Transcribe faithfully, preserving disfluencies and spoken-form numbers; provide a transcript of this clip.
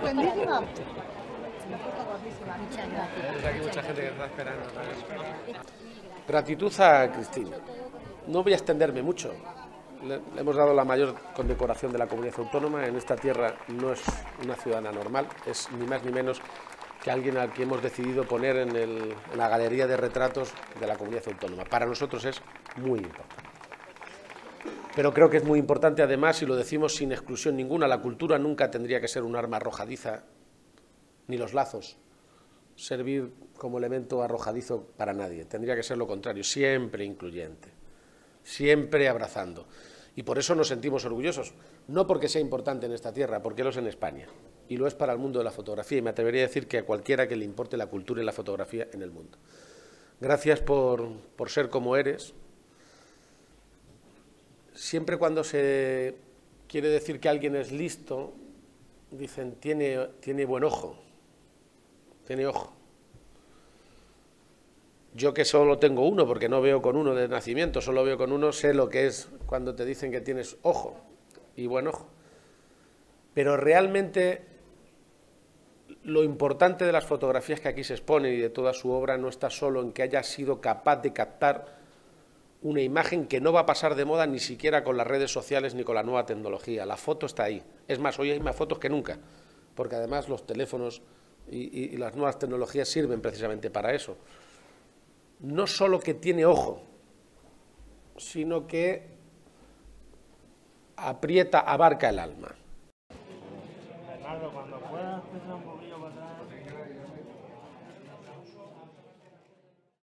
Estupendísima. Muchas gracias. Hay mucha gente que está esperando. Gratitud a Cristina. No voy a extenderme mucho. Le, le hemos dado la mayor condecoración de la comunidad autónoma. En esta tierra no es una ciudadana normal, es ni más ni menos que alguien al que hemos decidido poner en, el, en la galería de retratos de la comunidad autónoma. Para nosotros es muy importante. Pero creo que es muy importante además, y lo decimos sin exclusión ninguna, la cultura nunca tendría que ser un arma arrojadiza, ni los lazos servir como elemento arrojadizo para nadie. Tendría que ser lo contrario, siempre incluyente, siempre abrazando. Y por eso nos sentimos orgullosos, no porque sea importante en esta tierra, porque lo es en España, y lo es para el mundo de la fotografía, y me atrevería a decir que a cualquiera que le importe la cultura y la fotografía en el mundo. Gracias por, por ser como eres. Siempre cuando se quiere decir que alguien es listo, dicen, tiene, tiene buen ojo, tiene ojo. Yo que solo tengo uno, porque no veo con uno de nacimiento, solo veo con uno, sé lo que es cuando te dicen que tienes ojo y buen ojo. Pero realmente lo importante de las fotografías que aquí se exponen y de toda su obra no está solo en que haya sido capaz de captar una imagen que no va a pasar de moda ni siquiera con las redes sociales ni con la nueva tecnología. La foto está ahí. Es más, hoy hay más fotos que nunca, porque además los teléfonos y, y, y las nuevas tecnologías sirven precisamente para eso. No solo que tiene ojo, sino que aprieta, abarca el alma.